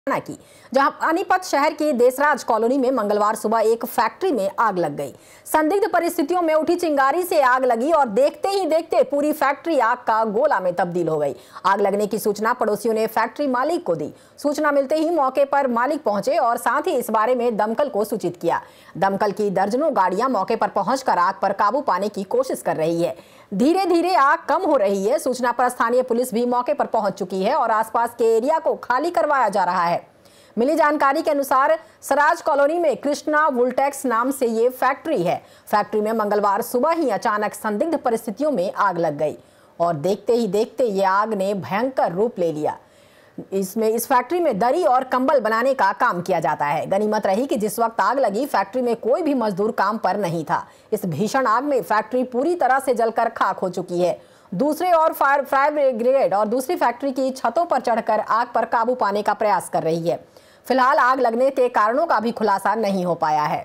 की, जहां पानीपत शहर की देसराज कॉलोनी में मंगलवार सुबह एक फैक्ट्री में आग लग गई। संदिग्ध परिस्थितियों में उठी चिंगारी से आग लगी और देखते ही देखते पूरी फैक्ट्री आग का गोला में तब्दील हो गई। आग लगने की सूचना पड़ोसियों ने फैक्ट्री मालिक को दी। सूचना मिलते ही मौके पर मालिक पहुंचे और साथ ही इस बारे में दमकल को सूचित किया। दमकल की दर्जनों गाड़ियां मौके पर पहुंचकर आग पर काबू पाने की कोशिश कर रही है। धीरे धीरे आग कम हो रही है। सूचना पर स्थानीय पुलिस भी मौके पर पहुंच चुकी है और आसपास के एरिया को खाली करवाया जा रहा है। मिली जानकारी के अनुसार सराज कॉलोनी में कृष्णा वुलटेक्स नाम से ये फैक्ट्री है। फैक्ट्री में मंगलवार सुबह ही अचानक संदिग्ध परिस्थितियों में आग लग गई और देखते ही देखते ये आग ने भयंकर रूप ले लिया। इस फैक्ट्री में दरी और कंबल बनाने का काम किया जाता है। गनीमत रही कि जिस वक्त आग लगी फैक्ट्री में कोई भी मजदूर काम पर नहीं था। इस भीषण आग में फैक्ट्री पूरी तरह से जलकर खाक हो चुकी है। दूसरे और फायर ब्रिगेड और दूसरी फैक्ट्री की छतों पर चढ़कर आग पर काबू पाने का प्रयास कर रही है। फिलहाल आग लगने के कारणों का भी खुलासा नहीं हो पाया है।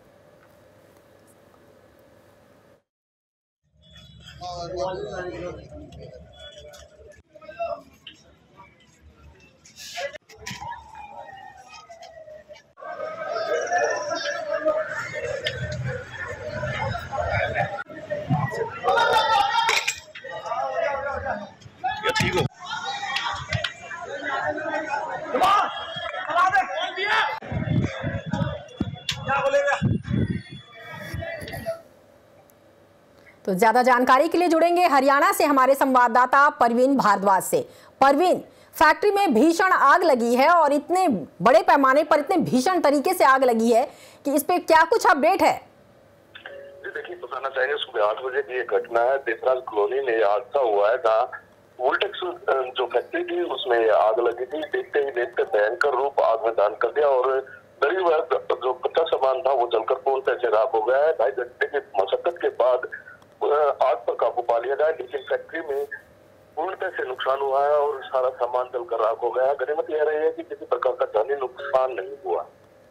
तो ज्यादा जानकारी के लिए जुड़ेंगे हरियाणा से हमारे संवाददाता परवीन भारद्वाज से। परवीन, फैक्ट्री में भीषण आग लगी है और इतने बड़े पैमाने पर इतने भीषण तरीके से आग लगी है कि इस पे क्या कुछ अपडेट है? जी देखिए, बताना चाहेंगे सुबह 8 बजे की ये घटना है। देसराज कॉलोनी में हादसा हुआ है जहाँ वोल्टेक्स जो फैक्ट्री थी उसमें आग लगी थी। देखते ही देखते भयंकर रूप आग में धारण कर दिया और दरी व जो कच्चा सामान था वो जलकर पूर्ण तरह से राख हो गया है। 2.5 घंटे की मशक्कत के बाद आग पर काबू पा लिया गया, लेकिन फैक्ट्री में पूर्णतः से नुकसान हुआ है और सारा सामान जलकर राख हो गया है। गनीमत यह रही है कि किसी प्रकार का जानी नुकसान नहीं हुआ।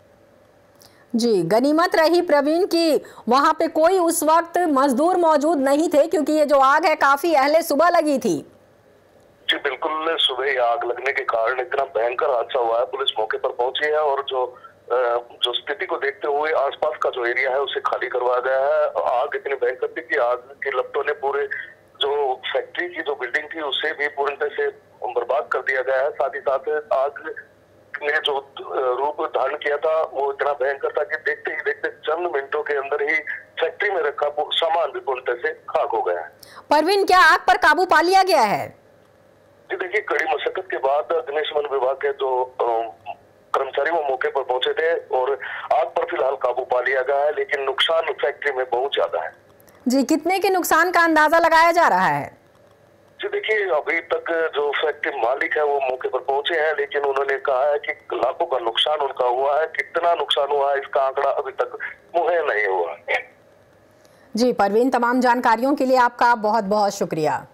जी, गनीमत रही प्रवीण की वहां पे कोई उस वक्त मजदूर मौजूद नहीं थे, क्योंकि ये जो आग है काफी अहले सुबह लगी थी। जी बिल्कुल, सुबह आग लगने के कारण इतना भयंकर हादसा हुआ है। पुलिस मौके पर पहुंची है और जो स्थिति को देखते हुए आसपास का जो एरिया है उसे खाली करवाया गया है। आग इतनी भयंकर थी कि आग की लपटों ने पूरे जो फैक्ट्री की जो बिल्डिंग थी उसे भी पूर्ण तरह से बर्बाद कर दिया गया है। साथ ही साथ आग ने जो रूप धारण किया था वो इतना भयंकर था कि देखते ही देखते चंद मिनटों के अंदर ही फैक्ट्री में रखा सामान भी पूर्ण तरह से खाक हो गया है। परवीन, क्या आग पर काबू पा लिया गया है? जी देखिए, कड़ी मशक्कत के बाद अग्निशमन विभाग के जो कर्मचारी वो मौके पर पहुंचे थे और आग पर फिलहाल काबू पा लिया गया है, लेकिन नुकसान फैक्ट्री में बहुत ज्यादा है। जी, कितने के नुकसान का अंदाजा लगाया जा रहा है? जी देखिए, अभी तक जो फैक्ट्री मालिक है वो मौके पर पहुंचे हैं, लेकिन उन्होंने कहा है कि लाखों का नुकसान उनका हुआ है। कितना नुकसान हुआ है इसका आंकड़ा अभी तक मुहैया नहीं हुआ। जी परवीन, तमाम जानकारियों के लिए आपका बहुत बहुत शुक्रिया।